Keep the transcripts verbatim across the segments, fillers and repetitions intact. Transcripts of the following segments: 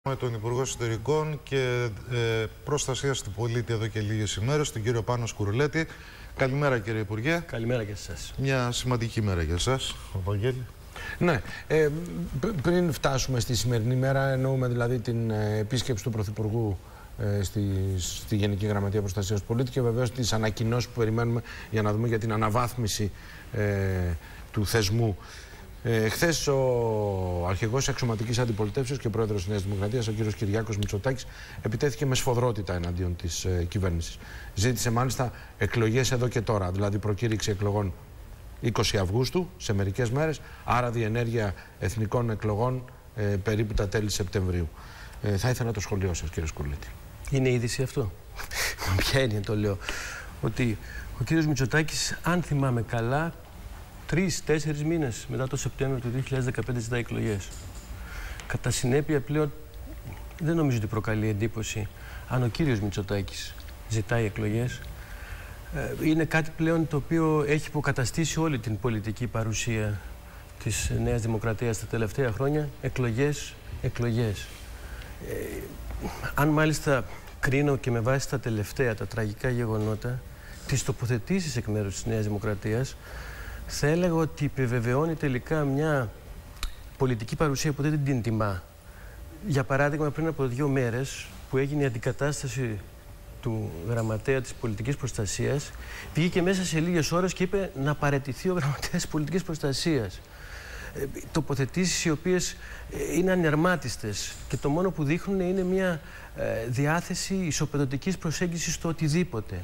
Με τον Υπουργό Εσωτερικών και ε, Προστασίας του Πολίτη εδώ και λίγες ημέρες, τον κύριο Πάνο Σκουρουλέτη. Καλημέρα, κύριε Υπουργέ. Καλημέρα και σε εσάς. Μια σημαντική μέρα για εσάς, ο Βαγγέλη. Ναι, ε, πριν φτάσουμε στη σημερινή μέρα, εννοούμε δηλαδή την ε, επίσκεψη του Πρωθυπουργού ε, στη, στη Γενική Γραμματεία Προστασίας του Πολίτη και βεβαίως τις ανακοινώσεις που περιμένουμε για να δούμε για την αναβάθμιση ε, του θεσμού. Ε, χθες ο αρχηγός αξιωματικής αντιπολιτεύσεως και πρόεδρος της Νέας Δημοκρατίας, ο κύριος Κυριάκος Μητσοτάκης, επιτέθηκε με σφοδρότητα εναντίον της ε, κυβέρνησης. Ζήτησε μάλιστα εκλογές εδώ και τώρα, δηλαδή προκήρυξη εκλογών είκοσι Αυγούστου, σε μερικές μέρες, άρα διενέργεια εθνικών εκλογών ε, περίπου τα τέλη Σεπτεμβρίου. Ε, θα ήθελα το σχολείο σας, κύριε Σκουρλέτη. Είναι είδηση αυτό. Ποια έννοια το λέω? Ότι ο κύριος Μητσοτάκης, αν θυμάμαι καλά, τρεις-τέσσερις μήνες μετά το Σεπτέμβριο του δύο χιλιάδες δεκαπέντε ζητάει εκλογές. Κατά συνέπεια πλέον δεν νομίζω ότι προκαλεί εντύπωση αν ο κύριος Μητσοτάκης ζητάει εκλογές. Είναι κάτι πλέον το οποίο έχει υποκαταστήσει όλη την πολιτική παρουσία της Νέας Δημοκρατίας τα τελευταία χρόνια. Εκλογές, εκλογές. Ε, αν μάλιστα κρίνω και με βάση τα τελευταία, τα τραγικά γεγονότα, τις τοποθετήσεις εκ μέρους της Νέας Δημοκρατίας, θα έλεγα ότι επιβεβαιώνει τελικά μια πολιτική παρουσία που δεν την τιμά. Για παράδειγμα, πριν από δύο μέρες που έγινε η αντικατάσταση του γραμματέα της πολιτικής προστασίας, βγήκε μέσα σε λίγες ώρες και είπε να παραιτηθεί ο γραμματέας της πολιτικής προστασίας. Ε, τοποθετήσεις οι οποίες ε, είναι ανερμάτιστες και το μόνο που δείχνουν είναι μια ε, διάθεση ισοπεδωτικής προσέγγισης στο οτιδήποτε.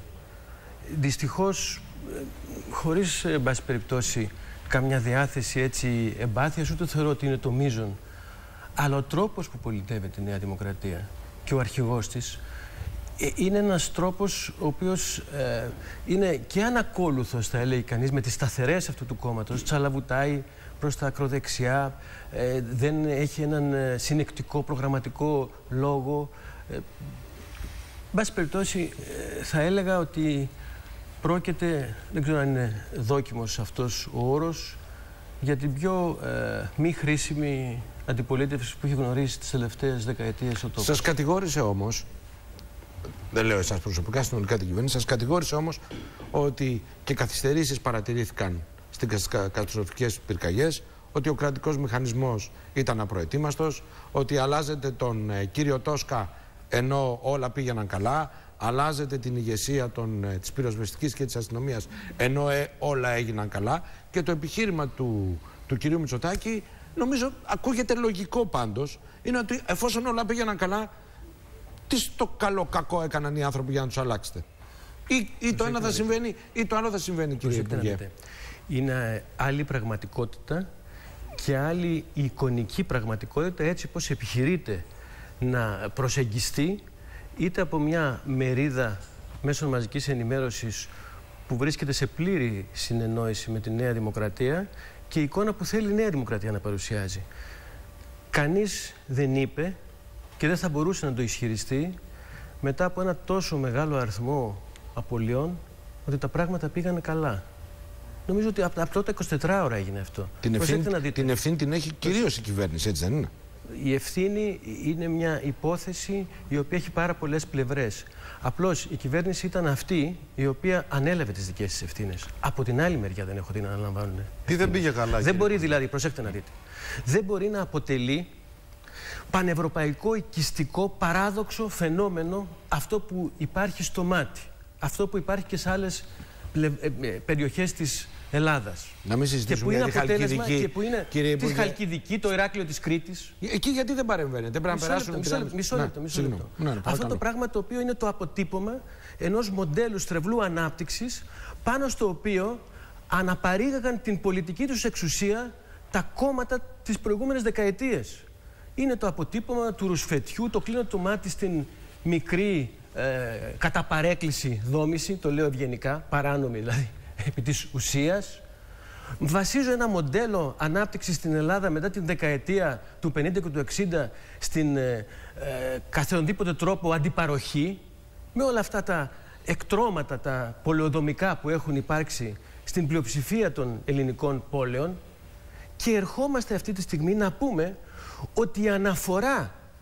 Δυστυχώς, χωρίς, εν πάση περιπτώσει, καμιά διάθεση έτσι εμπάθειας, ούτε θεωρώ ότι είναι το μείζον. Αλλά ο τρόπος που πολιτεύεται η Νέα Δημοκρατία και ο αρχηγός της ε, είναι ένας τρόπος ο οποίος ε, είναι και ανακόλουθος, θα έλεγε κανείς, με τις σταθερές αυτού του κόμματος. Τσαλαβουτάει προς τα ακροδεξιά, ε, δεν έχει έναν ε, συνεκτικό προγραμματικό λόγο. Ε, εν πάση περιπτώσει, ε, θα έλεγα ότι πρόκειται, δεν ξέρω αν είναι δόκιμος αυτός ο όρος, για την πιο ε, μη χρήσιμη αντιπολίτευση που έχει γνωρίσει τις τελευταίες δεκαετίες ο τόπος. Σας κατηγόρησε όμως, δεν λέω εσάς προσωπικά, συνολικά την κυβέρνηση, σας κατηγόρησε όμως ότι και καθυστερήσεις παρατηρήθηκαν στις καταστροφικές πυρκαγιές, ότι ο κρατικός μηχανισμός ήταν απροετοίμαστος, ότι αλλάζεται τον ε, κύριο Τόσκα ενώ όλα πήγαιναν καλά, αλλάζεται την ηγεσία των, ε, της πυροσβεστικής και της αστυνομίας ενώ ε, όλα έγιναν καλά, και το επιχείρημα του, του κυρίου Μητσοτάκη, νομίζω ακούγεται λογικό πάντως, είναι ότι εφόσον όλα πήγαιναν καλά, τι στο καλό κακό έκαναν οι άνθρωποι για να τους αλλάξετε? Ή, ή το ένα θα συμβαίνει ή το άλλο θα συμβαίνει, κύριε Υπουργέ. Είναι άλλη πραγματικότητα και άλλη εικονική πραγματικότητα, έτσι πως επιχειρείται να προσεγγιστεί είτε από μια μερίδα μέσων μαζικής ενημέρωσης που βρίσκεται σε πλήρη συνεννόηση με τη Νέα Δημοκρατία και η εικόνα που θέλει η Νέα Δημοκρατία να παρουσιάζει. Κανείς δεν είπε και δεν θα μπορούσε να το ισχυριστεί μετά από ένα τόσο μεγάλο αριθμό απολειών ότι τα πράγματα πήγανε καλά. Νομίζω ότι από τότε εικοσιτέσσερις ώρα έγινε αυτό. Την ευθύνη, την ευθύνη την έχει κυρίως η κυβέρνηση, έτσι δεν είναι? Η ευθύνη είναι μια υπόθεση η οποία έχει πάρα πολλές πλευρές. Απλώς η κυβέρνηση ήταν αυτή η οποία ανέλαβε τις δικές της ευθύνες. Από την άλλη μεριά δεν έχω δει να αναλαμβάνουν. Τι δεν πήγε καλά? Δεν μπορεί δηλαδή, προσέξτε να δείτε, δεν μπορεί να αποτελεί πανευρωπαϊκό οικιστικό παράδοξο φαινόμενο αυτό που υπάρχει στο μάτι. Αυτό που υπάρχει και σε άλλες περιοχές της Ελλάδας. Να μην συζητήσουμε για τη Χαλκιδική, και που είναι κύριε τη Χαλκιδική, το Ηράκλειο της Κρήτης. Εκεί γιατί δεν παρεμβαίνετε? Πρέπει να περάσουν μισό λεπτό. Μισό λεπτό, μισό λεπτό. Ναι, ναι, αυτό το πράγμα το οποίο είναι το αποτύπωμα ενός μοντέλου στρεβλού ανάπτυξης, πάνω στο οποίο αναπαρήγαγαν την πολιτική τους εξουσία τα κόμματα τις προηγούμενες δεκαετίες. Είναι το αποτύπωμα του ρουσφετιού, το κλείνω το μάτι στην μικρή ε, κατά παρέκκληση δόμηση, το λέω ευγενικά, παράνομη δηλαδή, επί της ουσίας. Βασίζω ένα μοντέλο ανάπτυξης στην Ελλάδα μετά την δεκαετία του πενήντα και του εξήντα στην ε, ε, καθενοδήποτε τρόπο αντιπαροχή, με όλα αυτά τα εκτρώματα, τα πολεοδομικά που έχουν υπάρξει στην πλειοψηφία των ελληνικών πόλεων, και ερχόμαστε αυτή τη στιγμή να πούμε ότι η αναφορά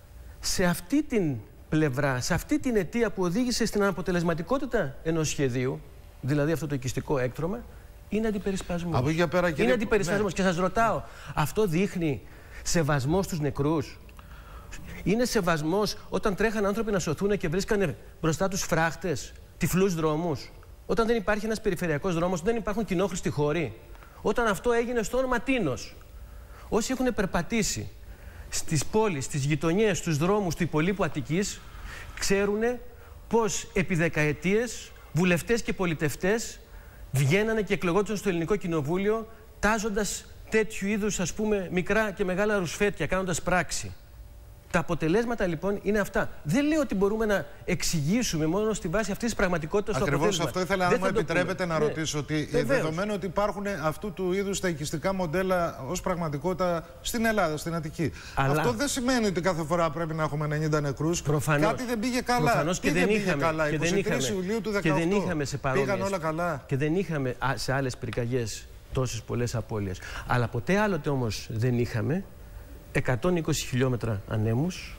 σε αυτή την πλευρά, σε αυτή την αιτία που οδήγησε στην αναποτελεσματικότητα ενός σχεδίου, δηλαδή αυτό το οικιστικό έκτρωμα, είναι αντιπερισπασμός. Από εκεί πέρα, κύριε... Είναι αντιπερισπασμός. Ναι. Και σας ρωτάω, αυτό δείχνει σεβασμό στους νεκρούς? Είναι σεβασμός όταν τρέχαν άνθρωποι να σωθούν και βρίσκανε μπροστά τους φράχτες, τυφλούς δρόμους? Όταν δεν υπάρχει ένας περιφερειακός δρόμος, δεν υπάρχουν κοινόχρηστοι χώροι? Όταν αυτό έγινε στο όνομα Τίνος? Όσοι έχουν περπατήσει στις πόλεις, στις γειτονιές, στους δρόμους του υπολείπου Αττικής, ξέρουν πως επί δεκαετίες βουλευτές και πολιτευτές βγαίνανε και εκλογόντουσαν στο Ελληνικό Κοινοβούλιο τάζοντας τέτοιου είδους, ας πούμε, μικρά και μεγάλα ρουσφέτια, κάνοντας πράξη. Τα αποτελέσματα λοιπόν είναι αυτά. Δεν λέω ότι μπορούμε να εξηγήσουμε μόνο στη βάση αυτής της πραγματικότητας το αποτέλεσμα. Ακριβώς αυτό ήθελα, αν μου επιτρέπετε, να ναι. ρωτήσω. Ότι Βεβαίως. Δεδομένου ότι υπάρχουν αυτού του είδους τα οικιστικά μοντέλα ως πραγματικότητα στην Ελλάδα, στην Αττική. Αλλά... αυτό δεν σημαίνει ότι κάθε φορά πρέπει να έχουμε ενενήντα νεκρούς. Προφανώς. Κάτι δεν πήγε καλά. Προφανώς και δεν, δεν είχαμε. καλά. Και δεν είχαμε. Ιουλίου του δεκαοκτώ. Και δεν είχαμε σε παρόμοιες. Πήγαν όλα καλά. Και δεν είχαμε σε άλλες πυρκαγιές τόσες πολλές απώλειες. Αλλά ποτέ άλλοτε όμως δεν είχαμε εκατόν είκοσι χιλιόμετρα ανέμους.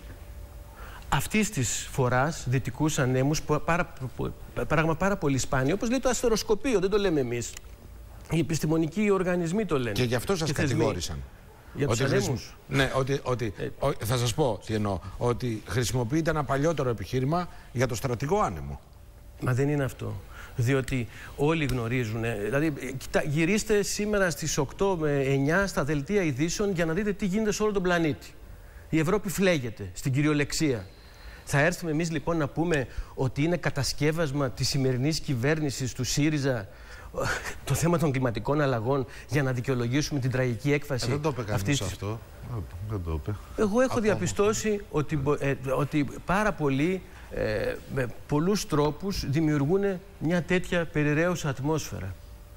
Αυτής της φοράς δυτικούς ανέμους, πάρα, πράγμα πάρα πολύ σπάνιο, όπως λέει το αστεροσκοπείο, δεν το λέμε εμείς. Οι επιστημονικοί οργανισμοί το λένε. Και γι' αυτό σας κατηγόρησαν. Για τους ανέμους. Ναι, ότι, ότι ε... θα σας πω τι εννοώ. Ότι χρησιμοποιείται ένα παλιότερο επιχείρημα για το στρατηγό άνεμο. Μα δεν είναι αυτό. Διότι όλοι γνωρίζουν. Δηλαδή, κοιτά, γυρίστε σήμερα στις οκτώ με εννιά στα δελτία ειδήσεων για να δείτε τι γίνεται σε όλο τον πλανήτη. Η Ευρώπη φλέγεται στην κυριολεξία. Θα έρθουμε εμείς λοιπόν να πούμε ότι είναι κατασκεύασμα της σημερινής κυβέρνησης του ΣΥΡΙΖΑ το θέμα των κλιματικών αλλαγών για να δικαιολογήσουμε την τραγική έκφαση. Ε, δεν το είπε κανείς αυτής... αυτό. Δεν το είπε. Εγώ έχω Ακόμα. διαπιστώσει ότι, ε, ότι πάρα πολλοί ε, με πολλούς τρόπους δημιουργούν μια τέτοια περιραίουσα ατμόσφαιρα.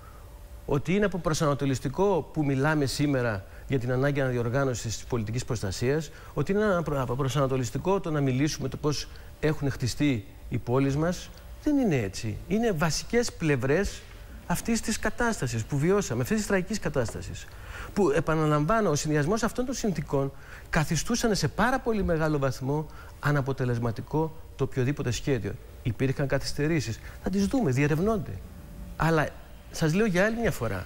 Ότι είναι από προσανατολιστικό που μιλάμε σήμερα για την ανάγκη αναδιοργάνωσης της πολιτικής προστασίας, ότι είναι από προσανατολιστικό το να μιλήσουμε το πώς έχουν χτιστεί οι πόλεις μας. Δεν είναι έτσι. Είναι βασικές πλευρές αυτής της κατάστασης που βιώσαμε, αυτής της τραγικής κατάστασης. Που, επαναλαμβάνω, ο συνδυασμός αυτών των συνθηκών καθιστούσαν σε πάρα πολύ μεγάλο βαθμό αναποτελεσματικό το οποιοδήποτε σχέδιο. Υπήρχαν καθυστερήσεις. Θα τις δούμε, διερευνώνται. Αλλά σας λέω για άλλη μια φορά.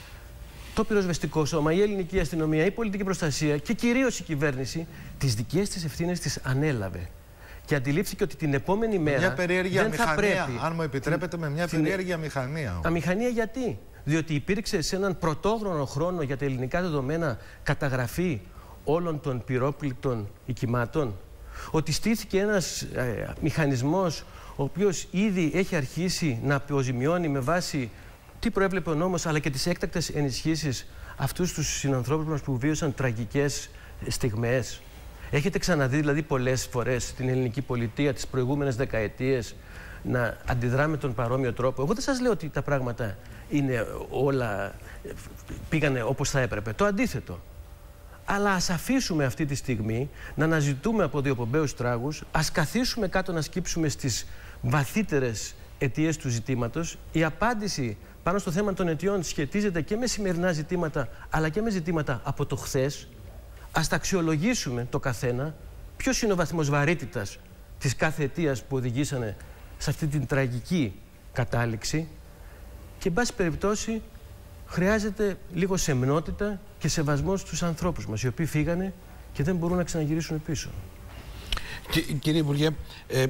Το πυροσβεστικό σώμα, η ελληνική αστυνομία, η πολιτική προστασία και κυρίως η κυβέρνηση τις δικές της ευθύνες τις ανέλαβε. Και αντιλήφθηκε ότι την επόμενη μέρα μια περιέργεια δεν μηχανία, θα πρέπει... αν μου επιτρέπετε, με μια την... περιέργεια μηχανία. Αμηχανία γιατί? Διότι υπήρξε σε έναν πρωτόγνωρο χρόνο για τα ελληνικά δεδομένα καταγραφή όλων των πυρόπληκτων οικημάτων. Ότι στήθηκε ένας ε, μηχανισμός ο οποίος ήδη έχει αρχίσει να αποζημιώνει με βάση τι προέβλεπε ο νόμος, αλλά και τις έκτακτες ενισχύσεις αυτούς τους συνανθρώπους μας που βίωσαν τραγικές στιγμές. Έχετε ξαναδεί δηλαδή πολλές φορές στην ελληνική πολιτεία τις προηγούμενες δεκαετίες να αντιδρά με τον παρόμοιο τρόπο? Εγώ δεν σας λέω ότι τα πράγματα είναι όλα, πήγανε όπως θα έπρεπε. Το αντίθετο. Αλλά ας αφήσουμε αυτή τη στιγμή να αναζητούμε από διοπομπαίους τράγους, ας καθίσουμε κάτω να σκύψουμε στις βαθύτερες αιτίες του ζητήματος. Η απάντηση πάνω στο θέμα των αιτιών σχετίζεται και με σημερινά ζητήματα, αλλά και με ζητήματα από το χθες. Ας τα αξιολογήσουμε το καθένα, ποιος είναι ο βαθμός βαρύτητας της κάθε αιτίας που οδηγήσανε σε αυτή την τραγική κατάληξη και, εν πάση περιπτώσει, χρειάζεται λίγο σεμνότητα και σεβασμός στους ανθρώπους μας, οι οποίοι φύγανε και δεν μπορούν να ξαναγυρίσουν πίσω. Κι, κύριε Υπουργέ, ε,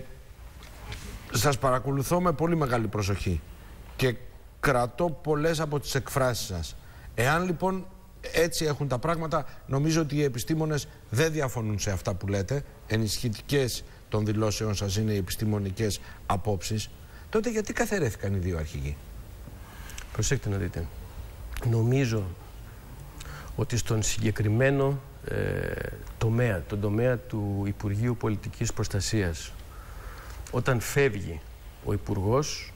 σας παρακολουθώ με πολύ μεγάλη προσοχή και κρατώ πολλές από τις εκφράσεις σας. Εάν λοιπόν έτσι έχουν τα πράγματα, νομίζω ότι οι επιστήμονες δεν διαφωνούν σε αυτά που λέτε. Ενισχυτικές των δηλώσεων σας είναι οι επιστημονικές απόψεις. Τότε γιατί καθαιρέθηκαν οι δύο αρχηγοί? Προσέξτε να δείτε. Νομίζω ότι στον συγκεκριμένο ε, τομέα, τον τομέα του Υπουργείου Πολιτικής Προστασίας, όταν φεύγει ο Υπουργός,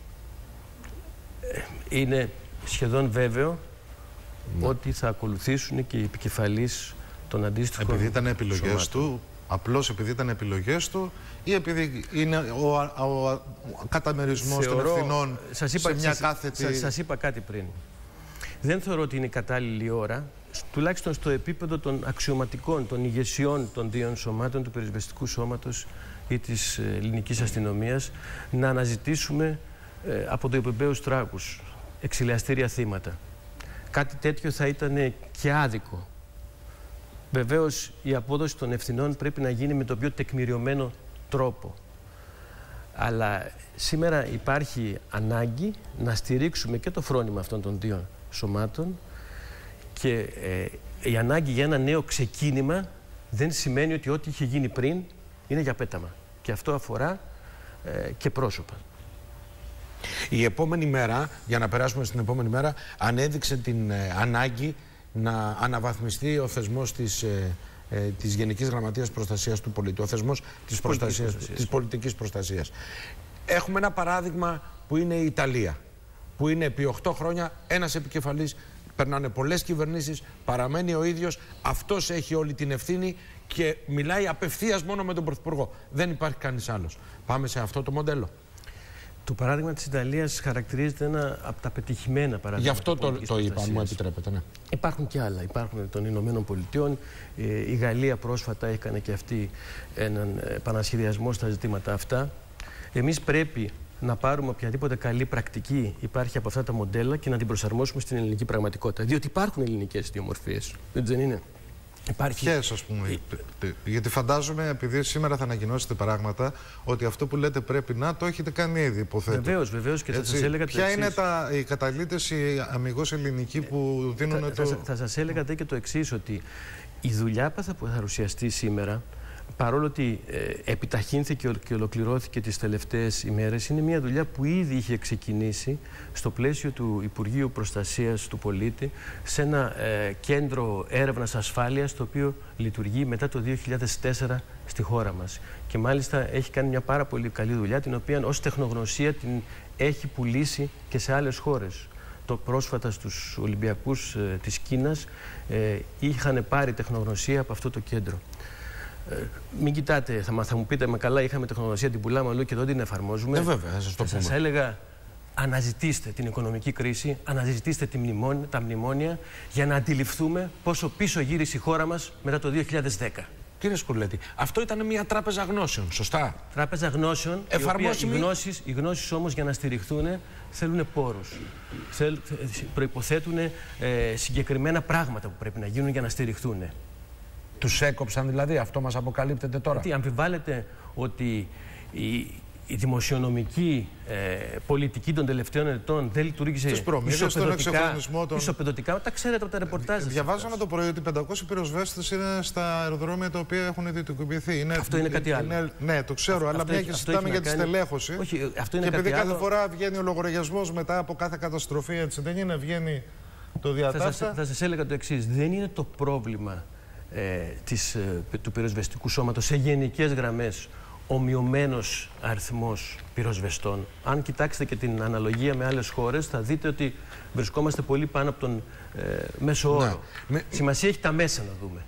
ε, είναι σχεδόν βέβαιο ναι. ότι θα ακολουθήσουν και οι επικεφαλείς των αντίστοιχων. Επειδή ήταν επιλογές σωμάτων. του, απλώς επειδή ήταν επιλογές του, ή επειδή είναι ο, ο, ο, ο καταμερισμός των ευθυνών σας είπα, σε μια σας, κάθετη... Σας, σας είπα κάτι πριν. Δεν θεωρώ ότι είναι η κατάλληλη ώρα τουλάχιστον στο επίπεδο των αξιωματικών, των ηγεσιών των δύο σωμάτων, του πυροσβεστικού σώματος ή της ελληνικής αστυνομίας, να αναζητήσουμε ε, από το υπεμπαίους τράγους εξηλιαστήρια θύματα. Κάτι τέτοιο θα ήταν και άδικο. Βεβαίως, η απόδοση των ευθυνών πρέπει να γίνει με τον πιο τεκμηριωμένο τρόπο. Αλλά σήμερα υπάρχει ανάγκη να στηρίξουμε και το φρόνημα αυτών των δύο σωμάτων και ε, η ανάγκη για ένα νέο ξεκίνημα δεν σημαίνει ότι ό,τι είχε γίνει πριν είναι για πέταμα. Και αυτό αφορά ε, και πρόσωπα. Η επόμενη μέρα, για να περάσουμε στην επόμενη μέρα, ανέδειξε την ε, ανάγκη να αναβαθμιστεί ο θεσμός της, ε, ε, της Γενικής Γραμματείας Προστασίας του Πολίτη, ο θεσμός της, προστασίας, προστασίας. της πολιτικής προστασίας. Έχουμε ένα παράδειγμα που είναι η Ιταλία, που είναι επί οκτώ χρόνια ένας επικεφαλής, περνάνε πολλές κυβερνήσεις, παραμένει ο ίδιος, αυτός έχει όλη την ευθύνη και μιλάει απευθείας μόνο με τον Πρωθυπουργό. Δεν υπάρχει κανείς άλλος. Πάμε σε αυτό το μοντέλο. Το παράδειγμα της Ιταλίας χαρακτηρίζεται ένα από τα πετυχημένα παραδείγματα. Γι' αυτό το, το είπα, μου επιτρέπετε. Ναι. Υπάρχουν και άλλα. Υπάρχουν των Ηνωμένων Πολιτειών. Η Γαλλία πρόσφατα έκανε και αυτή έναν επανασχεδιασμό στα ζητήματα αυτά. Εμείς πρέπει να πάρουμε οποιαδήποτε καλή πρακτική υπάρχει από αυτά τα μοντέλα και να την προσαρμόσουμε στην ελληνική πραγματικότητα. Διότι υπάρχουν ελληνικές ιδιομορφίες. Δεν είναι. Υπάρχει... Ποιες, ας πούμε, γιατί φαντάζομαι, επειδή σήμερα θα ανακοινώσετε πράγματα, ότι αυτό που λέτε πρέπει να το έχετε κάνει ήδη, υποθέτω. Βεβαίως, βεβαίως, και θα σας έλεγα το εξής. Ποια είναι τα, οι καταλύτες, οι αμιγώς ελληνικοί που δίνουν ε, το... Θα, θα σας έλεγα και το εξής, ότι η δουλειά που θα παρουσιαστεί σήμερα, παρόλο ότι ε, επιταχύνθηκε και ολοκληρώθηκε τις τελευταίες ημέρες, είναι μια δουλειά που ήδη είχε ξεκινήσει στο πλαίσιο του Υπουργείου Προστασίας του Πολίτη σε ένα ε, κέντρο έρευνας ασφάλειας το οποίο λειτουργεί μετά το δύο χιλιάδες τέσσερα στη χώρα μας. Και μάλιστα έχει κάνει μια πάρα πολύ καλή δουλειά, την οποία ως τεχνογνωσία την έχει πουλήσει και σε άλλες χώρες. Το πρόσφατα στους Ολυμπιακούς ε, της Κίνας ε, είχαν πάρει τεχνογνωσία από αυτό το κέντρο. Ε, μην κοιτάτε, θα, θα μου πείτε, μα καλά, είχαμε τεχνογνωσία, την πουλάμε αλλού και εδώ την εφαρμόζουμε. Ε, βέβαια, θα σας το θα σας έλεγα, αναζητήστε την οικονομική κρίση, αναζητήστε τη μνημόνια, τα μνημόνια για να αντιληφθούμε πόσο πίσω γύρισε η χώρα μας μετά το δύο χιλιάδες δέκα. Κύριε Σκουρλέτη, αυτό ήταν μια τράπεζα γνώσεων, σωστά? Τράπεζα γνώσεων, εφαρμόσιμη... οι γνώσεις, οι γνώσεις όμως για να στηριχθούν θέλουν πόρους. Θέλ, προϋποθέτουν ε, συγκεκριμένα πράγματα που πρέπει να γίνουν για να στηριχθούν. Τους έκοψαν δηλαδή, αυτό μας αποκαλύπτεται τώρα? Γιατί αμφιβάλλεται ότι η, η δημοσιονομική ε, πολιτική των τελευταίων ετών δεν λειτουργήσε ισοπεδωτικά, των... ισοπεδωτικά. Τα ξέρετε από τα ρεπορτάζ. Διαβάζαμε το πρωί ότι πεντακόσιοι πυροσβέστες είναι στα αεροδρόμια τα οποία έχουν ιδιωτικοποιηθεί. Είναι... Αυτό είναι κάτι άλλο. Είναι... Ναι, το ξέρω, αυτό, αλλά αυτό μια έχει, και συζητάμε για τη κάνει... στελέχωση. Όχι, αυτό είναι και επειδή κάτι κάθε άλλο... φορά βγαίνει ο λογαριασμός μετά από κάθε καταστροφή, έτσι δεν είναι, βγαίνει το διατάφτα. Θα σας, θα σας έλεγα το εξής. Δεν είναι το πρόβλημα ε, της, ε, του πυροσβεστικού σώματος σε γενικές γραμμές ο μειωμένος αριθμός πυροσβεστών. Αν κοιτάξετε και την αναλογία με άλλες χώρες, θα δείτε ότι βρισκόμαστε πολύ πάνω από τον ε, μέσο όρο. Ναι. Σημασία έχει τα μέσα να δούμε.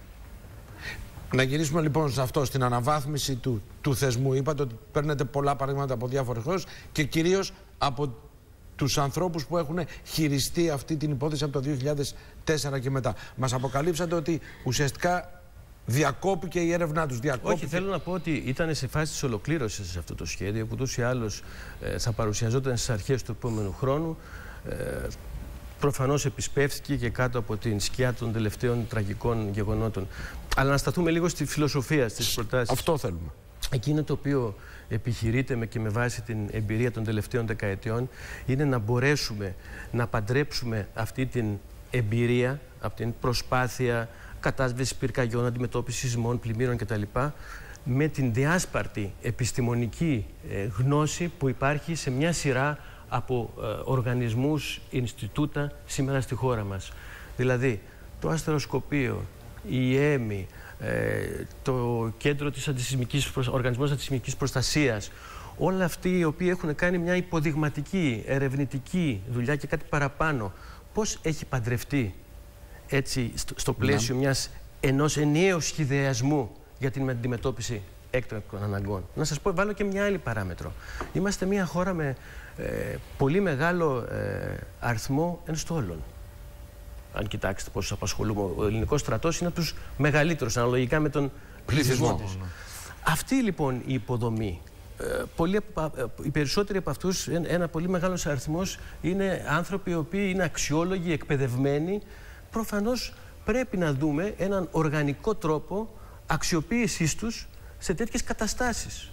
Να γυρίσουμε λοιπόν σε αυτό, στην αναβάθμιση του, του θεσμού. Είπατε ότι παίρνετε πολλά παραδείγματα από διάφορες χώρες και κυρίως από τους ανθρώπους που έχουν χειριστεί αυτή την υπόθεση από το δύο χιλιάδες τέσσερα και μετά. Μας αποκαλύψατε ότι ουσιαστικά διακόπηκε η έρευνά τους. Διακόπηκε... Όχι, θέλω να πω ότι ήταν σε φάση της ολοκλήρωσης σε αυτό το σχέδιο, που ούτως ή άλλως ε, θα παρουσιαζόταν στις αρχές του επόμενου χρόνου. Ε, προφανώς επισπεύθηκε και κάτω από την σκιά των τελευταίων τραγικών γεγονότων. Αλλά να σταθούμε λίγο στη φιλοσοφία, στις προτάσεις. Αυτό θέλουμε. Εκείνο το οποίο επιχειρείται με και με βάση την εμπειρία των τελευταίων δεκαετιών είναι να μπορέσουμε να παντρέψουμε αυτή την εμπειρία από την προσπάθεια κατάσβεσης πυρκαγιών, αντιμετώπισης σεισμών, πλημμύρων κτλ. Με την διάσπαρτη επιστημονική ε, γνώση που υπάρχει σε μια σειρά από ε, οργανισμούς, Ινστιτούτα σήμερα στη χώρα μας. Δηλαδή, το αστεροσκοπείο, η ΕΜΗ, ε, το κέντρο της αντισυσμικής, Οργανισμός Αντισυσμικής Προστασίας, όλα αυτοί οι οποίοι έχουν κάνει μια υποδειγματική, ερευνητική δουλειά και κάτι παραπάνω, πώς έχει παντρευτεί έτσι στο, στο πλαίσιο μιας, ενός ενιαίου σχεδιασμού για την αντιμετώπιση έκτακτων αναγκών. Να σας πω, βάλω και μια άλλη παράμετρο. Είμαστε μια χώρα με ε, πολύ μεγάλο ε, αριθμό ενστόλων. αν κοιτάξετε πόσους απασχολούμε. Ο ελληνικός στρατός είναι από τους μεγαλύτερους αναλογικά με τον πληθυσμό της. Αυτή λοιπόν η υποδομή, πολλοί, οι περισσότεροι από αυτούς, ένα πολύ μεγάλος αριθμός, είναι άνθρωποι οι οποίοι είναι αξιόλογοι, εκπαιδευμένοι. Προφανώς πρέπει να δούμε έναν οργανικό τρόπο αξιοποίησής τους σε τέτοιες καταστάσεις.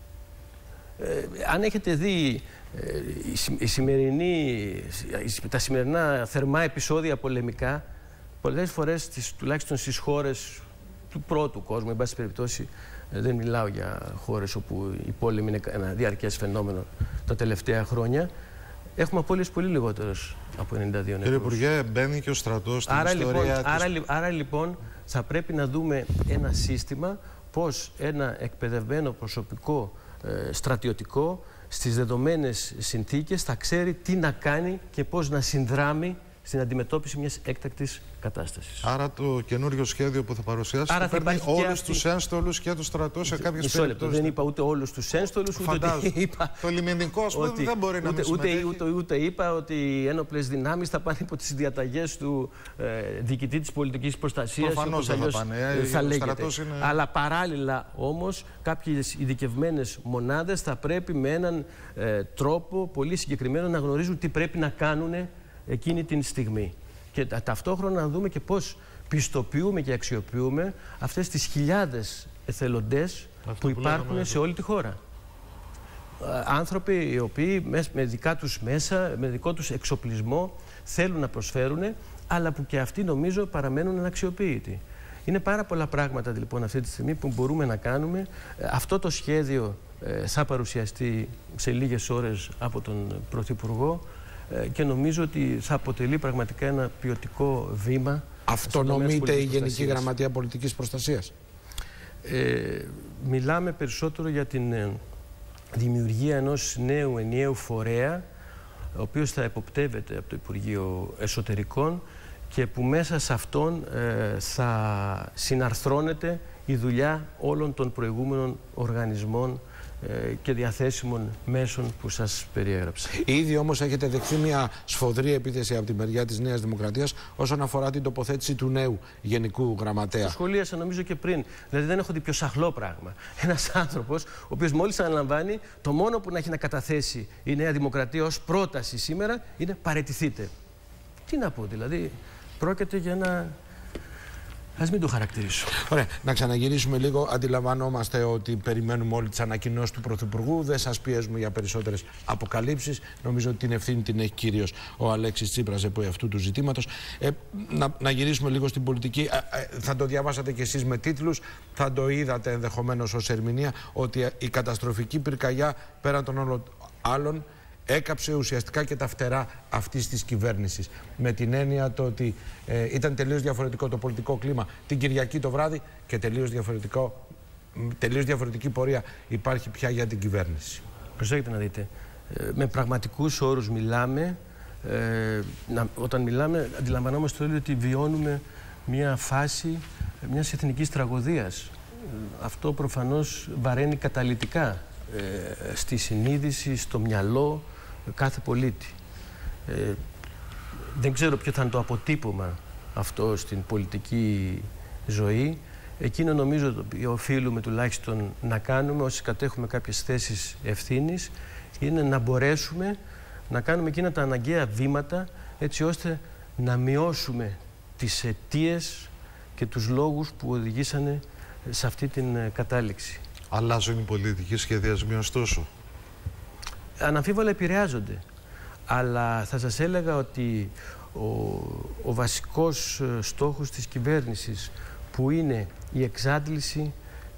Ε, αν έχετε δει ε, η σημερινή, τα σημερινά θερμά επεισόδια πολεμικά, πολλές φορές, τις, τουλάχιστον στις χώρες του πρώτου κόσμου, εν πάση περιπτώσει, ε, δεν μιλάω για χώρες όπου η πόλεμη είναι ένα διαρκές φαινόμενο τα τελευταία χρόνια, έχουμε απώλειες πολύ λιγότερες από ενενήντα δύο νεκρούς. Κύριε Υπουργέ, μπαίνει και ο στρατός στην άρα, ιστορία λοιπόν, της... άρα, άρα λοιπόν θα πρέπει να δούμε ένα σύστημα πώς ένα εκπαιδευμένο προσωπικό ε, στρατιωτικό στις δεδομένες συνθήκες θα ξέρει τι να κάνει και πώς να συνδράμει στην αντιμετώπιση μιας έκτακτης κατάστασης. Άρα το καινούριο σχέδιο που θα παρουσιάσετε Άρα θα παίρνει όλους αυτή... τους ένστολους και το στρατό σε κάποιες Μισό λεπτό, περιπτώσεις. δεν είπα ούτε όλους τους ένστολους, ούτε ότι είπα... Το λιμενικό, ας πούμε, ότι... δεν μπορεί να ούτε, μην ούτε, συμμετέχει. ούτε, ούτε είπα ότι οι ένοπλες δυνάμεις θα πάνε υπό τις διαταγές του ε, διοικητή της πολιτικής προστασίας. Προφανώς δεν θα πάνε. Ε, θα λέγεται. Είναι... Αλλά παράλληλα όμως κάποιες ειδικευμένες μονάδες θα πρέπει με έναν ε, τρόπο πολύ συγκεκριμένο να γνωρίζουν τι πρέπει να κάνουν εκείνη την στιγμή. Και ταυτόχρονα να δούμε και πώς πιστοποιούμε και αξιοποιούμε αυτές τις χιλιάδες εθελοντές που, που υπάρχουν σε όλη τη χώρα. Άνθρωποι οι οποίοι με δικά τους μέσα, με δικό τους εξοπλισμό θέλουν να προσφέρουν, αλλά που και αυτοί νομίζω παραμένουν αναξιοποιητοί. Είναι πάρα πολλά πράγματα λοιπόν αυτή τη στιγμή που μπορούμε να κάνουμε. Αυτό το σχέδιο ε, θα παρουσιαστεί σε λίγες ώρες από τον Πρωθυπουργό και νομίζω ότι θα αποτελεί πραγματικά ένα ποιοτικό βήμα. Αυτονομείται η Γενική Γραμματεία Πολιτικής Προστασίας. Ε, μιλάμε περισσότερο για την ε, δημιουργία ενός νέου ενιαίου φορέα, ο οποίος θα εποπτεύεται από το Υπουργείο Εσωτερικών και που μέσα σε αυτόν ε, θα συναρθρώνεται η δουλειά όλων των προηγούμενων οργανισμών και διαθέσιμων μέσων που σας περιέγραψα. Ήδη όμως έχετε δεχθεί μια σφοδρή επίθεση από τη μεριά της Νέας Δημοκρατίας όσον αφορά την τοποθέτηση του νέου Γενικού Γραμματέα. Το σχολίασα νομίζω και πριν. Δηλαδή δεν έχω δει πιο σαχλό πράγμα. Ένας άνθρωπος, ο οποίος μόλις αναλαμβάνει, το μόνο που να έχει να καταθέσει η Νέα Δημοκρατία ως πρόταση σήμερα είναι παραιτηθείτε. Τι να πω, δηλαδή πρόκειται για ένα... Ας μην το χαρακτηρίσω. Ωραία. Να ξαναγυρίσουμε λίγο. Αντιλαμβανόμαστε ότι περιμένουμε όλοι τις ανακοινώσεις του Πρωθυπουργού. Δεν σας πιέζουμε για περισσότερες αποκαλύψεις. Νομίζω ότι την ευθύνη την έχει κυρίως ο Αλέξης Τσίπρας επί αυτού του ζητήματος. Ε, να, να γυρίσουμε λίγο στην πολιτική. Ε, ε, θα το διαβάσατε κι εσείς με τίτλους. Θα το είδατε ενδεχομένως ως ερμηνεία ότι η καταστροφική πυρκαγιά πέραν των όλων άλλων έκαψε ουσιαστικά και τα φτερά αυτής της κυβέρνησης. Με την έννοια το ότι ε, ήταν τελείως διαφορετικό το πολιτικό κλίμα την Κυριακή το βράδυ και τελείως, διαφορετικό, τελείως διαφορετική πορεία υπάρχει πια για την κυβέρνηση. Προσέξτε να δείτε. Ε, με πραγματικούς όρους μιλάμε. Ε, να, όταν μιλάμε αντιλαμβανόμαστε όλοι ότι βιώνουμε μια φάση μιας εθνικής τραγωδίας. Ε, αυτό προφανώς βαραίνει καταλυτικά ε, στη συνείδηση, στο μυαλό κάθε πολίτη. Ε, δεν ξέρω ποιο θα είναι το αποτύπωμα αυτό στην πολιτική ζωή. Εκείνο νομίζω το οποίο οφείλουμε τουλάχιστον να κάνουμε όσοι κατέχουμε κάποιες θέσεις ευθύνης είναι να μπορέσουμε να κάνουμε εκείνα τα αναγκαία βήματα έτσι ώστε να μειώσουμε τις αιτίες και τους λόγους που οδηγήσανε σε αυτή την κατάληξη. Αλλάζουν οι πολιτικοί σχεδιασμοί ωστόσο. Αναμφίβολα επηρεάζονται. Αλλά θα σας έλεγα ότι ο, ο βασικός στόχος της κυβέρνησης που είναι η εξάντληση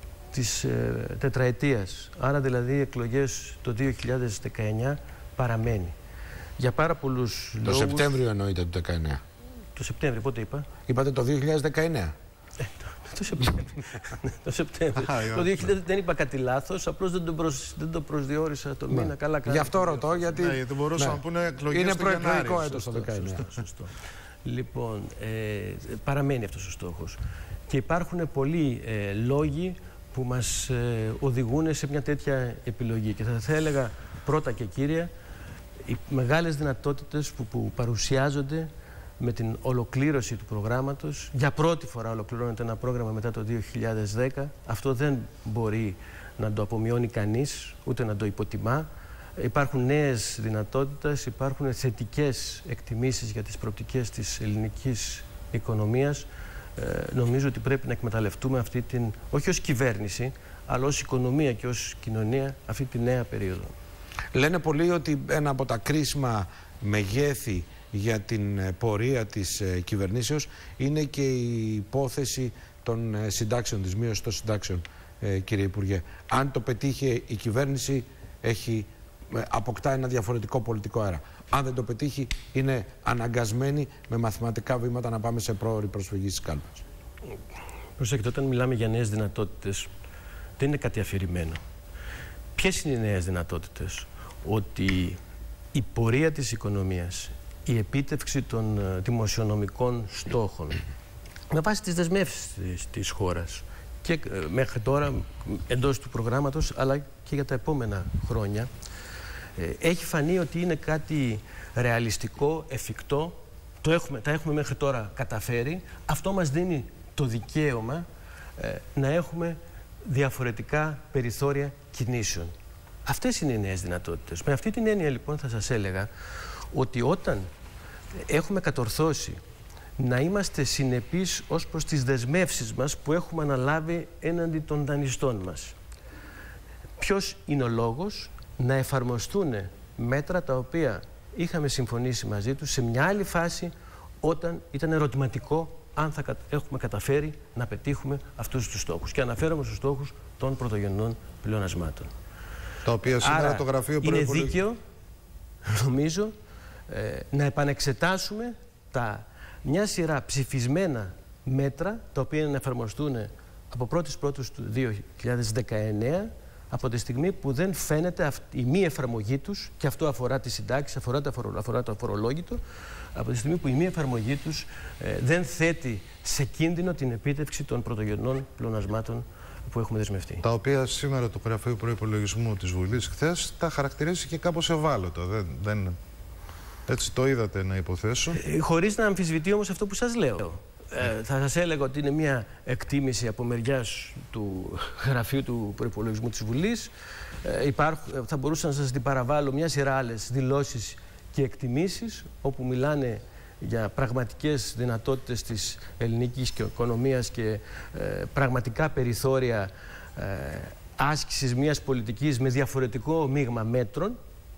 της ε, τετραετίας, άρα δηλαδή οι εκλογές το δύο χιλιάδες δεκαεννιά παραμένει. Για πάρα πολλούς το λόγους... Το Σεπτέμβριο εννοείται του δεκαεννιά. Το Σεπτέμβριο, πότε είπα? Είπατε το δύο χιλιάδες δεκαεννιά. Ε, το, το Σεπτέμβριο. το Σεπτέμβριο. το δύο χιλιάδες δεν είπα κάτι λάθος, απλώς δεν το, προς, δεν το προσδιορίσα το μήνα. Ναι. Καλά κάνει. Γι' αυτό ρωτώ, γιατί... Ναι, γιατί μπορούσαμε ναι. να πούνε εκλογές είναι στο Γενάρη. Είναι προεκλογικό έτος το δεκαεννιά. Σωστό, σωστό. Λοιπόν, ε, παραμένει αυτός ο στόχος. Και υπάρχουν πολλοί ε, λόγοι που μας ε, οδηγούν σε μια τέτοια επιλογή. Και θα, θα έλεγα πρώτα και κύρια, οι μεγάλες δυνατότητες που, που παρουσιάζονται με την ολοκλήρωση του προγράμματος. Για πρώτη φορά ολοκληρώνεται ένα πρόγραμμα μετά το δύο χιλιάδες δέκα. Αυτό δεν μπορεί να το απομειώνει κανείς, ούτε να το υποτιμά. Υπάρχουν νέες δυνατότητες, υπάρχουν θετικές εκτιμήσεις για τις προοπτικές της ελληνικής οικονομίας. Ε, νομίζω ότι πρέπει να εκμεταλλευτούμε αυτή την, όχι ως κυβέρνηση, αλλά ως οικονομία και ως κοινωνία, αυτή τη νέα περίοδο. Λένε πολλοί ότι ένα από τα κρίσιμα μεγέθη για την πορεία της ε, κυβερνήσεως είναι και η υπόθεση των ε, συντάξεων, της μείωσης των συντάξεων, ε, κύριε Υπουργέ. Αν το πετύχει η κυβέρνηση, έχει, ε, αποκτά ένα διαφορετικό πολιτικό αέρα. Αν δεν το πετύχει, είναι αναγκασμένοι με μαθηματικά βήματα να πάμε σε πρόωρη προσφυγή στις κάλπες. Προσέξτε, όταν μιλάμε για νέες δυνατότητες, δεν είναι κάτι αφηρημένο. Ποιες είναι οι νέες δυνατότητες? Ότι η πορεία της οικονομίας, η επίτευξη των δημοσιονομικών στόχων, με βάση τις δεσμεύσεις της, της χώρας και ε, μέχρι τώρα εντός του προγράμματος, αλλά και για τα επόμενα χρόνια, ε, έχει φανεί ότι είναι κάτι ρεαλιστικό, εφικτό, το έχουμε, τα έχουμε μέχρι τώρα καταφέρει. Αυτό μας δίνει το δικαίωμα ε, να έχουμε διαφορετικά περιθώρια κινήσεων. Αυτές είναι οι νέες δυνατότητες. Με αυτή την έννοια λοιπόν θα σας έλεγα ότι όταν έχουμε κατορθώσει να είμαστε συνεπείς ως προς τις δεσμεύσεις μας που έχουμε αναλάβει έναντι των δανειστών μας, ποιος είναι ο λόγος να εφαρμοστούν μέτρα τα οποία είχαμε συμφωνήσει μαζί τους σε μια άλλη φάση, όταν ήταν ερωτηματικό αν θα έχουμε καταφέρει να πετύχουμε αυτούς τους στόχους. Και αναφέρομαι στους στόχους των πρωτογενών πλεονασμάτων. Τα οποία σήμερα Άρα, το γραφείο είναι δίκαιο, νομίζω, ε, να επανεξετάσουμε τα, μια σειρά ψηφισμένα μέτρα, τα οποία είναι να εφαρμοστούν από πρώτης πρώτης του δύο χιλιάδες δεκαεννέα, από τη στιγμή που δεν φαίνεται αυτή, η μη εφαρμογή τους, και αυτό αφορά τις συντάξεις, αφορά, αφορά το αφορολόγητο, από τη στιγμή που η μη εφαρμογή τους ε, δεν θέτει σε κίνδυνο την επίτευξη των πρωτογενών πλεονασμάτων που έχουμε δεσμευτεί. Τα οποία σήμερα το Γραφείο Προϋπολογισμού της Βουλής χθες τα χαρακτηρίζει και κάπως ευάλωτο. Δεν, δεν... Έτσι το είδατε να υποθέσω. Ε, χωρίς να αμφισβητεί όμως αυτό που σας λέω. Ε, θα σας έλεγα ότι είναι μια εκτίμηση από μεριάς του Γραφείου του Προϋπολογισμού της Βουλής. Ε, υπάρχουν, θα μπορούσα να σας την παραβάλω μια σειρά άλλες δηλώσεις και εκτιμήσεις, όπου μιλάνε για πραγματικές δυνατότητες της ελληνικής και οικονομίας και ε, πραγματικά περιθώρια ε, άσκησης μιας πολιτικής με διαφορετικό μείγμα μέτρων,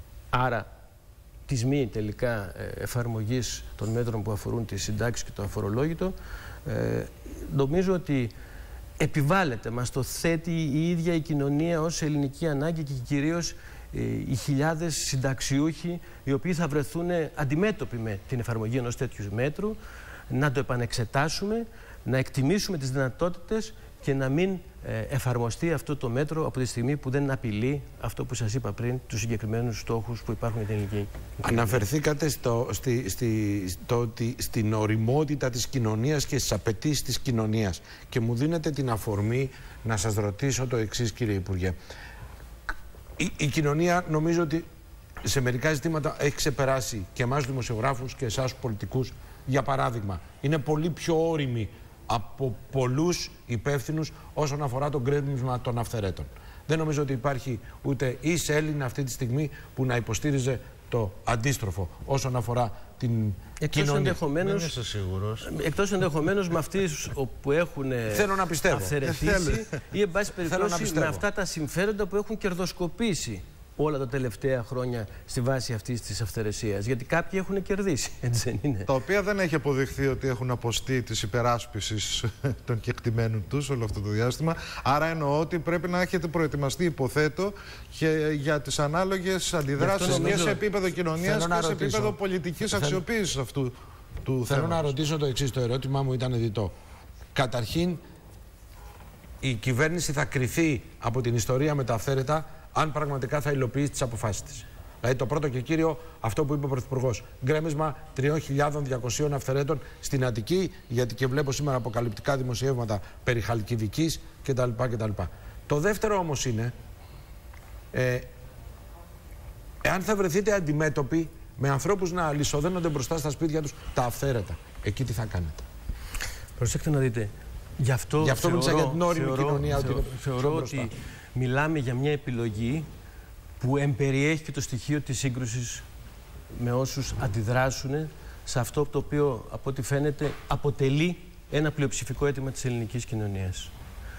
άρα της μη τελικά ε, εφαρμογής των μέτρων που αφορούν τις συντάξεις και το αφορολόγητο. Ε, νομίζω ότι επιβάλλεται, μας το θέτει η ίδια η κοινωνία ως ελληνική ανάγκη και κυρίως ε, οι χιλιάδες συνταξιούχοι οι οποίοι θα βρεθούν αντιμέτωποι με την εφαρμογή ενός τέτοιου μέτρου, να το επανεξετάσουμε, να εκτιμήσουμε τις δυνατότητες και να μην ε, εφαρμοστεί αυτό το μέτρο από τη στιγμή που δεν απειλεί αυτό που σας είπα πριν, τους συγκεκριμένους στόχους που υπάρχουν για την ελληνική. Αναφερθήκατε στο, στη, στη, στο ότι στην οριμότητα της κοινωνίας και στις απαιτήσεις της κοινωνίας, και μου δίνετε την αφορμή να σας ρωτήσω το εξής, κύριε Υπουργέ. Η, η κοινωνία νομίζω ότι σε μερικά ζητήματα έχει ξεπεράσει και εμάς δημοσιογράφους και εσάς πολιτικούς. Για παράδειγμα, είναι πολύ πιο όριμη από πολλούς υπεύθυνους όσον αφορά το γκρέμισμα των αυθαιρέτων. Δεν νομίζω ότι υπάρχει ούτε εις Έλληνα αυτή τη στιγμή που να υποστήριζε το αντίστροφο όσον αφορά την εκτός κοινωνία. Ενδεχομένως, δεν είσαι σίγουρος. Εκτός ενδεχομένως με αυτούς που έχουν αυθαιρετήσει ή εν πάση περιπτώσει με αυτά τα συμφέροντα που έχουν κερδοσκοπήσει όλα τα τελευταία χρόνια στη βάση αυτής της αυθαιρεσίας. Γιατί κάποιοι έχουν κερδίσει, έτσι δεν είναι? Τα οποία δεν έχει αποδειχθεί ότι έχουν αποστεί της υπεράσπισης των κεκτημένων τους όλο αυτό το διάστημα. Άρα εννοώ ότι πρέπει να έχετε προετοιμαστεί, υποθέτω, και για τις ανάλογες αντιδράσεις και σε επίπεδο κοινωνίας και σε επίπεδο πολιτικής αξιοποίησης αυτού του θέματος. Θέλω να ρωτήσω το εξής, το ερώτημά μου ήταν διτό. Καταρχήν, η κυβέρνηση θα κριθεί από την ιστορία με τα αυθαίρετα αν πραγματικά θα υλοποιήσει τις αποφάσεις της. Δηλαδή το πρώτο και κύριο, αυτό που είπε ο Πρωθυπουργός. Γκρέμισμα τρεις χιλιάδες διακόσιων αυθαιρέτων στην Αττική, γιατί και βλέπω σήμερα αποκαλυπτικά δημοσιεύματα περί Χαλκιδικής κτλ. κτλ. Το δεύτερο όμως είναι, ε, εάν θα βρεθείτε αντιμέτωποι με ανθρώπους να λυσοδένονται μπροστά στα σπίτια τους τα αυθαίρετα. Εκεί τι θα κάνετε? Προσέξτε να δείτε. Γι' αυτό, Γι' αυτό θεωρώ, για την όριμη θεωρώ, κοινωνία. θεωρώ, ότι, θεωρώ ότι μιλάμε για μια επιλογή που εμπεριέχει και το στοιχείο της σύγκρουσης με όσους αντιδράσουν σε αυτό το οποίο, από ό,τι φαίνεται, αποτελεί ένα πλειοψηφικό αίτημα της ελληνικής κοινωνίας.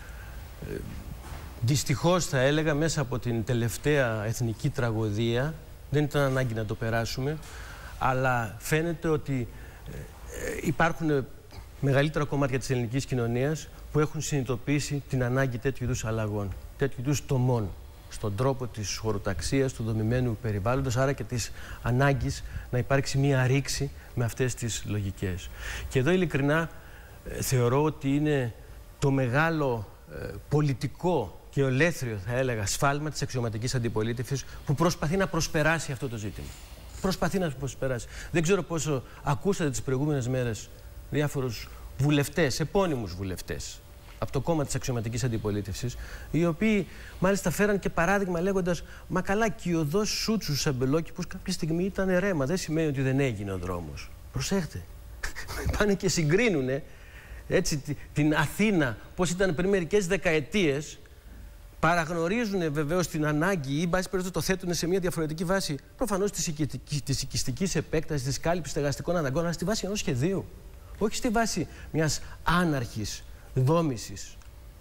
Ε, δυστυχώς, θα έλεγα, μέσα από την τελευταία εθνική τραγωδία, δεν ήταν ανάγκη να το περάσουμε, αλλά φαίνεται ότι ε, υπάρχουν μεγαλύτερα κομμάτια της ελληνικής κοινωνίας που έχουν συνειδητοποιήσει την ανάγκη τέτοιου είδους αλλαγών, τέτοιου είδους τομών στον τρόπο της χωροταξίας, του δομημένου περιβάλλοντος, άρα και της ανάγκης να υπάρξει μία ρήξη με αυτές τις λογικές. Και εδώ ειλικρινά ε, θεωρώ ότι είναι το μεγάλο ε, πολιτικό και ολέθριο, θα έλεγα, σφάλμα της αξιωματικής αντιπολίτευσης που προσπαθεί να προσπεράσει αυτό το ζήτημα. Προσπαθεί να προσπεράσει. Δεν ξέρω πόσο ακούσατε τις προηγούμενες μέρες διάφορους βουλευτές, επώνυμους βουλευτές από το κόμμα της αξιωματικής αντιπολίτευσης, οι οποίοι μάλιστα φέραν και παράδειγμα λέγοντας «Μα καλά, και η οδός Σούτσου-Σαμπελόκηπος κάποια στιγμή ήταν ρέμα, δεν σημαίνει ότι δεν έγινε ο δρόμος». Προσέχτε, πάνε και συγκρίνουνε έτσι, την Αθήνα πώς ήταν πριν μερικές δεκαετίες, παραγνωρίζουν βεβαίως την ανάγκη ή, εν πάση περιπτώσει, το θέτουν σε μια διαφορετική βάση προφανώς της οικιστικής επέκτασης, της κάλυψης στεγαστικών αναγκών, αλλά στη βάση ενός σχεδίου. Όχι στη βάση μιας άναρχης δόμησης,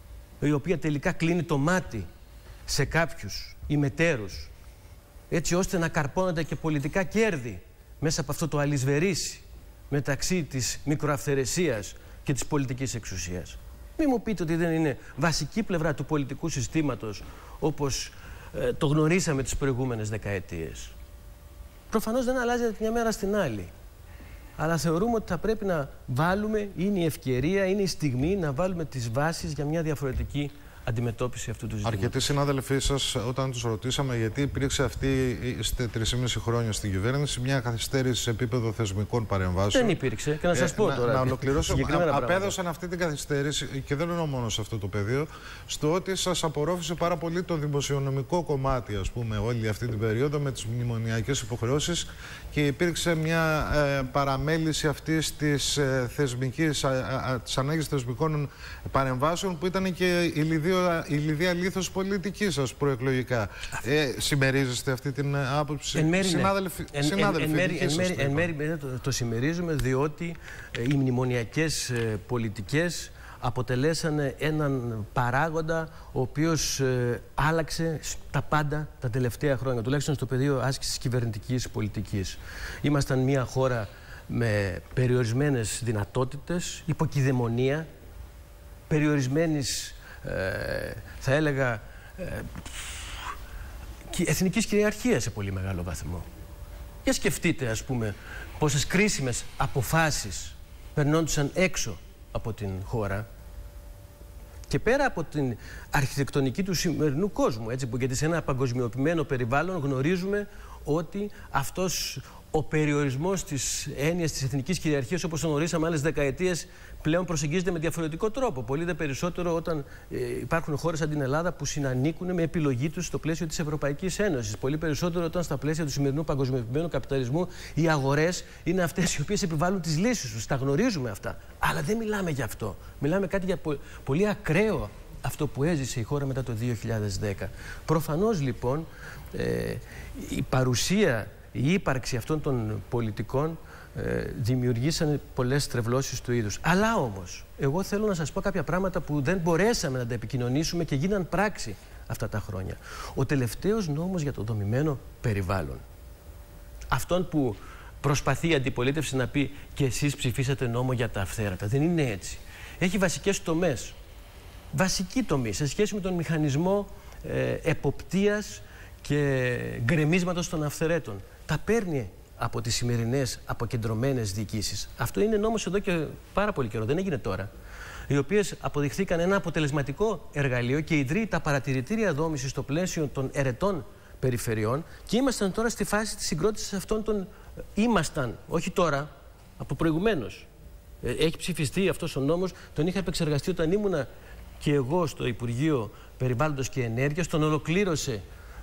η οποία τελικά κλείνει το μάτι σε κάποιους ημετέρους, έτσι ώστε να καρπώνονται και πολιτικά κέρδη μέσα από αυτό το αλυσβερίσι μεταξύ της μικροαυθαιρεσίας και της πολιτικής εξουσίας. Μην μου πείτε ότι δεν είναι βασική πλευρά του πολιτικού συστήματος όπως ε, το γνωρίσαμε τις προηγούμενες δεκαετίες. Προφανώς δεν αλλάζει από μια μέρα στην άλλη. Αλλά θεωρούμε ότι θα πρέπει να βάλουμε, είναι η ευκαιρία, είναι η στιγμή να βάλουμε τις βάσεις για μια διαφορετική αντιμετώπιση αυτού του ζητήματος. Αρκετοί συνάδελφοί σας, όταν τους ρωτήσαμε γιατί υπήρξε αυτή, είστε τρία και μισό χρόνια στην κυβέρνηση, μια καθυστέρηση σε επίπεδο θεσμικών παρεμβάσεων. Δεν υπήρξε. Και να σας πω ε, τώρα. Να, να ολοκληρώσω. Α, απέδωσαν αυτή την καθυστέρηση, και δεν εννοώ μόνο σε αυτό το πεδίο, στο ότι σας απορρόφησε πάρα πολύ το δημοσιονομικό κομμάτι, ας πούμε, όλη αυτή την περίοδο με τις μνημονιακές υποχρεώσεις, και υπήρξε μια ε, παραμέληση αυτής της ε, θεσμικής, της ανάγκης θεσμικών παρεμβάσεων, που ήταν και η λιδία η λιδία λίθος πολιτικής σας προεκλογικά. Ε, συμμερίζεστε αυτή την άποψη? Εν μέρει, συνάδελφοι, εν, συνάδελφοι, εν, εν, μέρει, εν, μέρει, το, εν μέρει το, το συμμερίζουμε, διότι ε, οι μνημονιακές ε, πολιτικές αποτελέσαν έναν παράγοντα ο οποίος ε, άλλαξε τα πάντα τα τελευταία χρόνια, τουλάχιστον στο πεδίο άσκησης της κυβερνητικής πολιτικής. Ήμασταν μια χώρα με περιορισμένες δυνατότητες, υποκειδαιμονία, περιορισμένης, Ε, θα έλεγα, ε, εθνικής κυριαρχίας σε πολύ μεγάλο βαθμό. Για σκεφτείτε, ας πούμε, πόσες κρίσιμες αποφάσεις περνόντουσαν έξω από την χώρα, και πέρα από την αρχιτεκτονική του σημερινού κόσμου, έτσι, που γιατί σε ένα παγκοσμιοποιημένο περιβάλλον γνωρίζουμε ότι αυτός ο περιορισμός της έννοιας της εθνικής κυριαρχίας, όπως το γνωρίσαμε άλλες δεκαετίες, πλέον προσεγγίζεται με διαφορετικό τρόπο. Πολύ δε περισσότερο όταν ε, υπάρχουν χώρες σαν την Ελλάδα που συνανίκουν με επιλογή τους στο πλαίσιο της Ευρωπαϊκής Ένωσης. Πολύ περισσότερο όταν στα πλαίσια του σημερινού παγκοσμιοποιημένου καπιταλισμού οι αγορές είναι αυτές οι οποίες επιβάλλουν τις λύσεις τους. Τα γνωρίζουμε αυτά. Αλλά δεν μιλάμε για αυτό. Μιλάμε κάτι για πο πολύ ακραίο, αυτό που έζησε η χώρα μετά το δύο χιλιάδες δέκα. Προφανώς λοιπόν ε, η παρουσία, η ύπαρξη αυτών των πολιτικών ε, δημιουργήσαν πολλές τρευλώσεις του είδους. Αλλά όμως, εγώ θέλω να σας πω κάποια πράγματα που δεν μπορέσαμε να τα επικοινωνήσουμε και γίναν πράξη αυτά τα χρόνια. Ο τελευταίος νόμος για το δομημένο περιβάλλον, αυτόν που προσπαθεί η αντιπολίτευση να πει και εσείς ψηφίσατε νόμο για τα αυθαίρετα, δεν είναι έτσι. Έχει βασικές τομές, βασική τομή σε σχέση με τον μηχανισμό ε, εποπτείας και γκρεμίσματος των αυθαιρέτων. Τα παίρνει από τις σημερινές αποκεντρωμένες διοικήσεις. Αυτό είναι νόμος εδώ και πάρα πολύ καιρό, δεν έγινε τώρα. Οι οποίες αποδειχθήκαν ένα αποτελεσματικό εργαλείο και ιδρύει τα παρατηρητήρια δόμησης στο πλαίσιο των ερετών περιφερειών, και ήμασταν τώρα στη φάση της συγκρότησης αυτών των... Ήμασταν, όχι τώρα, από προηγουμένως. Έχει ψηφιστεί αυτός ο νόμος, τον είχα επεξεργαστεί όταν ήμουνα και εγώ στο Υπουργείο Περιβάλλοντος και Ενέργειας, τον ολοκλήρωσε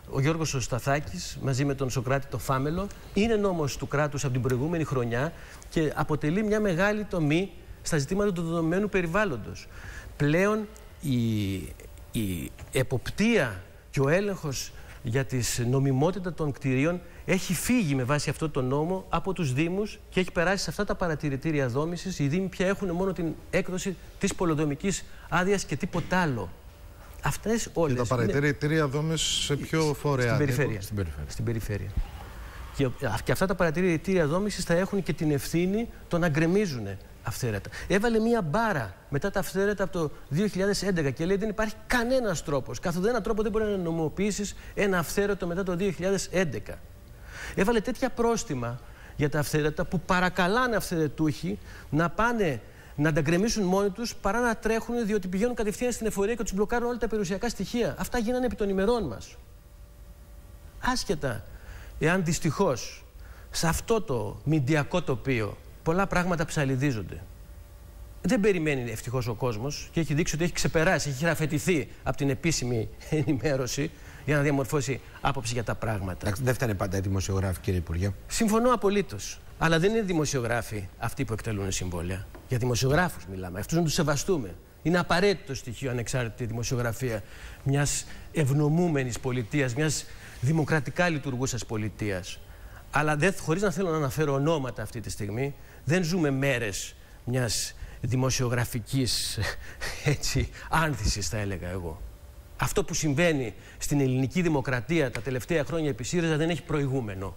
ο Γιώργος ο Σταθάκης μαζί με τον Σωκράτη το Φάμελο. Είναι νόμος του κράτους από την προηγούμενη χρονιά και αποτελεί μια μεγάλη τομή στα ζητήματα του δεδομένου περιβάλλοντος. Πλέον η, η εποπτεία και ο έλεγχος για τη νομιμότητα των κτηρίων έχει φύγει με βάση αυτό το νόμο από τους Δήμους και έχει περάσει σε αυτά τα παρατηρητήρια δόμησης. Οι Δήμοι πια έχουν μόνο την έκδοση της πολεοδομικής άδειας και τίποτα άλλο. Αυτές όλες. Και τα παρατηρητήρια είναι... δόμησης σε ποιο φορέα? Στην περιφέρεια. Στην περιφέρεια. Στην περιφέρεια. Και, και αυτά τα παρατηρητήρια δόμησης θα έχουν και την ευθύνη το να γκρεμίζουν αυθαίρετα. Έβαλε μία μπάρα μετά τα αυθαίρετα από το δύο χιλιάδες έντεκα και λέει δεν υπάρχει κανένας τρόπος. Καθ' τρόπο δεν μπορεί να νομιμοποιήσεις ένα αυθαίρετο μετά το δύο χιλιάδες έντεκα. Έβαλε τέτοια πρόστιμα για τα αυθαίρετα που παρακαλάνε αυθαιρετούχοι να πάνε να τα γκρεμίσουν μόνοι τους παρά να τρέχουν, διότι πηγαίνουν κατευθείαν στην εφορία και τους μπλοκάρουν όλα τα περιουσιακά στοιχεία. Αυτά γίνανε επί των ημερών μας. Άσχετα εάν δυστυχώς σε αυτό το μηντιακό τοπίο πολλά πράγματα ψαλιδίζονται. Δεν περιμένει ευτυχώς ο κόσμος και έχει δείξει ότι έχει ξεπεράσει, έχει χειραφετηθεί από την επίσημη ενημέρωση για να διαμορφώσει άποψη για τα πράγματα. Εντάξει, δεν φταίνε πάντα οι δημοσιογράφοι, κύριε Υπουργέ. Συμφωνώ απολύτως. Αλλά δεν είναι δημοσιογράφοι αυτοί που εκτελούν συμβόλαια. Για δημοσιογράφους μιλάμε. Αυτούς να τους σεβαστούμε. Είναι απαραίτητο στοιχείο ανεξάρτητη δημοσιογραφία μιας ευνομούμενης πολιτείας, μιας δημοκρατικά λειτουργούσας πολιτείας. Αλλά δεν, χωρίς να θέλω να αναφέρω ονόματα αυτή τη στιγμή, δεν ζούμε μέρες μιας δημοσιογραφικής έτσι, άνθησης, θα έλεγα εγώ. Αυτό που συμβαίνει στην ελληνική δημοκρατία τα τελευταία χρόνια επί ΣΥΡΙΖΑ δεν έχει προηγούμενο.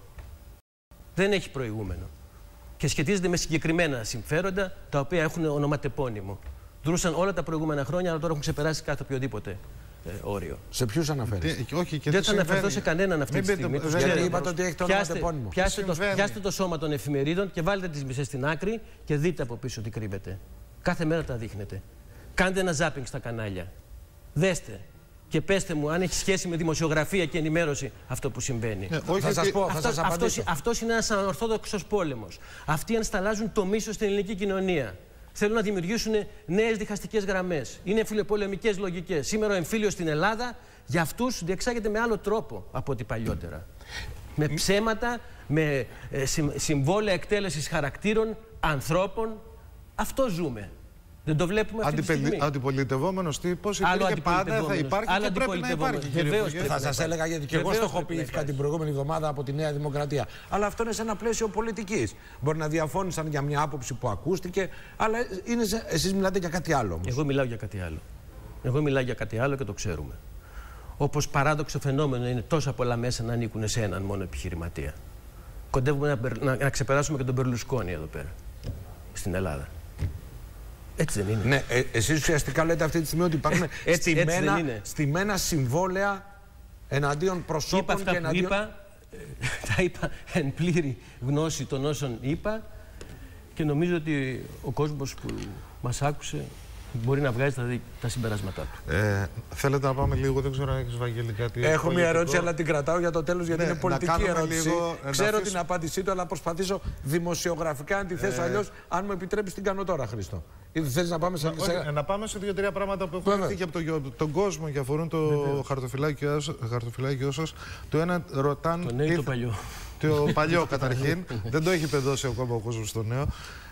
Δεν έχει προηγούμενο. Και σχετίζεται με συγκεκριμένα συμφέροντα τα οποία έχουν ονοματεπώνυμο. Δρούσαν όλα τα προηγούμενα χρόνια, αλλά τώρα έχουν ξεπεράσει κάθε οποιοδήποτε ε, όριο. Σε ποιους αναφέρεστε? Τι, όχι, και δεν θα αναφερθώ σε κανέναν αυτή τη στιγμή. Γιατί είπατε ότι έχει το ονοματεπώνυμο. Πιάστε, πιάστε, το, πιάστε το σώμα των εφημερίδων και βάλτε τις μισές στην άκρη και δείτε από πίσω τι κρύβεται. Κάθε μέρα τα δείχνετε. Κάντε ένα ζάπινγκ στα κανάλια. Δέστε. Και πέστε μου αν έχει σχέση με δημοσιογραφία και ενημέρωση αυτό που συμβαίνει. Ε, όχι, θα σας πω, αυτό, θα σας αυτός, αυτός είναι ένας ανορθόδοξος πόλεμος. Αυτοί ενσταλλάζουν το μίσος στην ελληνική κοινωνία. Θέλουν να δημιουργήσουν νέες διχαστικές γραμμές. Είναι φιλοπολεμικές λογικές. Σήμερα ο εμφύλιος στην Ελλάδα για αυτούς διεξάγεται με άλλο τρόπο από ό,τι παλιότερα. Με ψέματα, με ε, συμβόλαια εκτέλεσης χαρακτήρων, ανθρώπων. Αυτό ζούμε. Δεν το βλέπουμε αυτή Αντιπελ... τη στιγμή. Αντιπολιτευόμενος τύπος υπήρχε πάντα, θα υπάρχει και πρέπει να υπάρχει. Βεβαίως, θα σας έλεγα γιατί και εγώ στοχοποιήθηκα την προηγούμενη εβδομάδα από τη Νέα Δημοκρατία. Αλλά αυτό είναι σε ένα πλαίσιο πολιτικής. Μπορεί να διαφώνησαν για μια άποψη που ακούστηκε, αλλά είναι σε... εσείς μιλάτε για κάτι άλλο όμως. Εγώ μιλάω για κάτι άλλο. Εγώ μιλάω για κάτι άλλο και το ξέρουμε. Όπως παράδοξο φαινόμενο είναι τόσα πολλά μέσα να ανήκουν σε έναν μόνο επιχειρηματία. Κοντεύουμε να, να, να ξεπεράσουμε και τον Μπερλουσκόνη εδώ πέρα, στην Ελλάδα. Έτσι δεν είναι. Ναι, ε, εσείς ουσιαστικά λέτε αυτή τη στιγμή ότι υπάρχουν έτσι, στημένα, έτσι στημένα συμβόλαια εναντίον προσώπων είπα αυτά και εναντίον... Που είπα, τα είπα εν πλήρη γνώση των όσων είπα και νομίζω ότι ο κόσμος που μας άκουσε μπορεί να βγάζει τα, τα συμπεράσματά του. Ε, θέλετε να πάμε λίγο, δεν ξέρω αν έχεις Βαγγέλη κάτι. Έχω μια ερώτηση, αλλά την κρατάω για το τέλος, γιατί ναι, είναι πολιτική ερώτηση. Λίγο, ξέρω αφήσω... την απάντησή του, αλλά προσπαθήσω δημοσιογραφικά να τη θέσω. Ε... Αλλιώς, αν μου επιτρέπεις, την κάνω τώρα, Χρήστο. Ή θέλεις να πάμε σε. Όχι, σε... να πάμε σε δύο-τρία πράγματα που έχουν έρθει και από το, τον κόσμο και αφορούν το χαρτοφυλάκιό σας. Το ένα ρωτάνε. Το νέο ή το παλιό. Το παλιό καταρχήν. Δεν το έχει παιδώσει ακόμα ο κόσμος στο νέο.